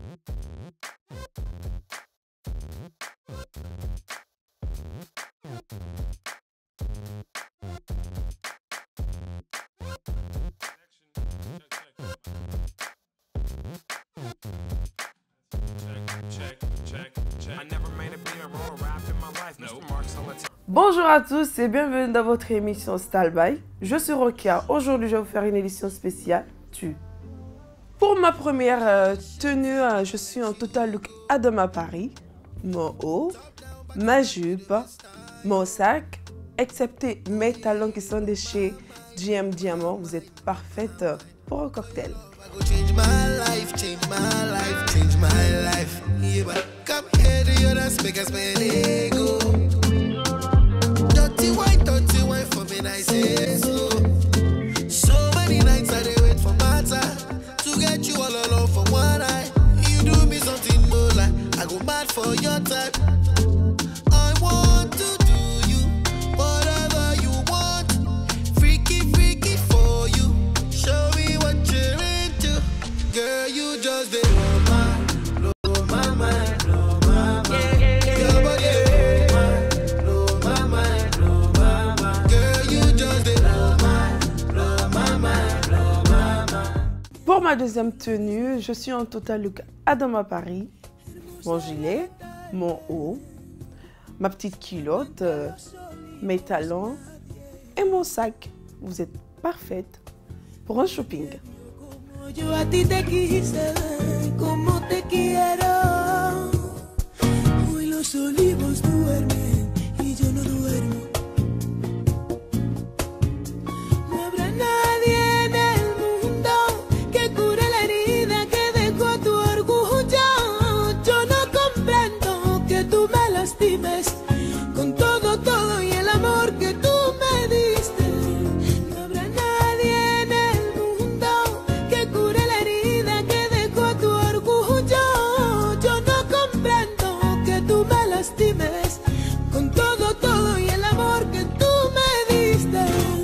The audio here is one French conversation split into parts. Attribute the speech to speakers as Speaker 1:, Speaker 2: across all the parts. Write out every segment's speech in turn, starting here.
Speaker 1: Bonjour à tous et bienvenue dans votre émission Style By. Je suis Rokia. Aujourd'hui, je vais vous faire une édition spéciale Tu. Pour ma première tenue, je suis en total look Adama Paris. Mon haut, ma jupe, mon sac, excepté mes talons qui sont de chez GM Diamant. Vous êtes parfaite pour un cocktail.
Speaker 2: For your type, I want to do you whatever you want. Freaky, freaky for you. Show me what you're into. Girl, you just did blow my mind, blow my mind. Your body, blow my mind, blow my mind. Girl, you just did blow my mind, blow my mind.
Speaker 1: Pour ma deuxième tenue, je suis en total look Adama Paris. Mon gilet, mon haut, ma petite culotte, mes talons et mon sac. Vous êtes parfaite pour un shopping.
Speaker 2: Con todo, todo y el amor que tú me diste. No habrá nadie en el mundo que cure la herida que dejó tu orgullo. Yo no comprendo que tú me lastimes. Con todo, todo y el amor que tú me diste.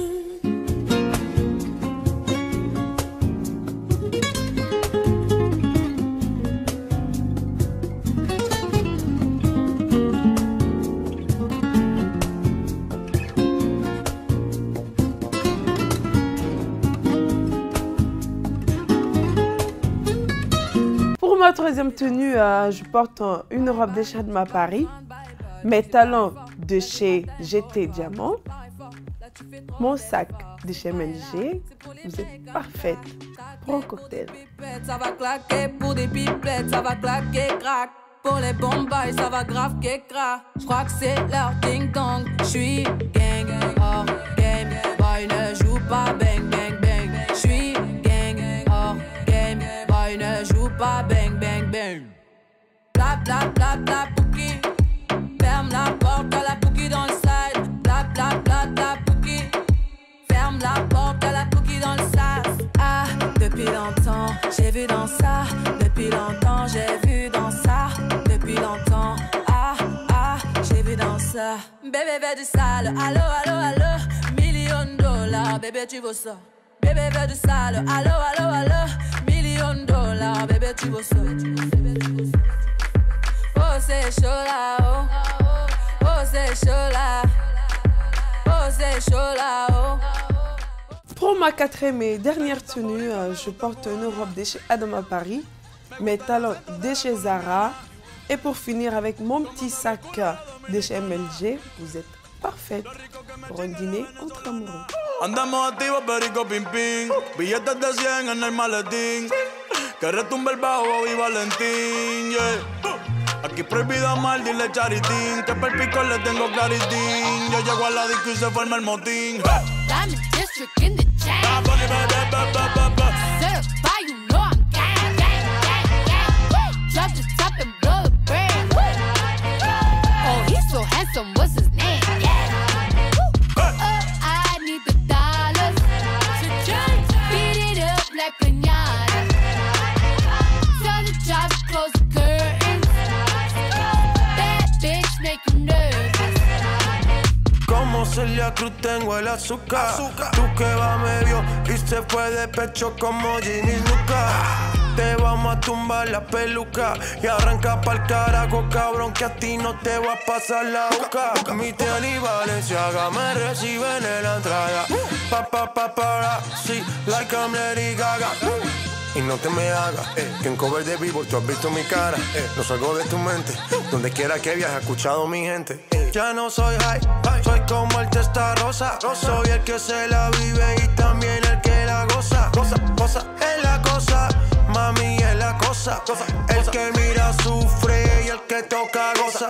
Speaker 1: Pour ma troisième tenue, je porte une robe de chez Adama Paris, mes talons de chez GT Diamant, mon sac de chez MLG. Vous êtes parfaite pour un cocktail.
Speaker 3: Ça va claquer pour des pipettes, ça va claquer crack. Pour les bombes, ça va grave qu'écra. Je crois que c'est leur ding dong. Je suis gang, hors game. Boy ne joue pas bang bang bang. Je suis gang, hors game. Boy ne joue pas bang bang bang. Bla bla bla bla pouki. Ferme la porte à la pouki dans le side. Bla bla bla bla pouki. Ferme la porte à la pouki dans le sas. Ah, depuis longtemps, j'ai vu dans ça. Depuis longtemps, j'ai vu dans ça. Depuis longtemps, ah, ah, j'ai vu dans ça. Bébé veut du sale, allo, allo, allo. $1 000 000, bébé tu veux ça. Bébé veut du sale, allo, allo, allo. $1 000 000, bébé tu veux ça. Oh c'est chaud là, oh. Oh c'est chaud là. Oh c'est chaud là, oh.
Speaker 1: Pour ma quatrième et dernière tenue, je porte une robe de chez Adama Paris, mes talons de chez Zara et pour finir avec mon petit sac de chez MLG. Vous êtes parfaite pour un dîner entre amoureux.
Speaker 4: Andamos activos, perico, pim, pim. Billetes de 100 en el maletín. Que retumbe el bajo, Bobby Valentín, yeah. Aquí prohibido amar, dile charitín. Que per pico le tengo claritín. Yo llego a la disco y se forma el motín.
Speaker 5: Diamond District in the chain. Certified, you know I'm gang, gang, gang, gang. Drop the top and blow the brand. Oh, he's so handsome, what's his name? Yeah. I need the dollars. Beat it up like piñata. Tell the job to close the curtains. Bad bitch make you nervous.
Speaker 6: Como Celia Cruz tengo el azúcar. Tú que va medio y se fue de pecho como Ginny Luca. Te vamos a tumba la peluca y arranca pa'l carajo, cabrón, que a ti no te va a pasar la boca. Mi tele y Valenciaga me reciben en la entrada. Para, sí, like I'm Lady Gaga. Y no te me hagas, que en cover de Billboard tú has visto mi cara. No salgo de tu mente, donde quiera que viajes, he escuchado mi gente. Ya no soy high, soy como el testa rosa. Soy el que se la vive y también el que la goza. Cosa, es la cosa, mami es la cosa. El que mira sufre y el que toca goza.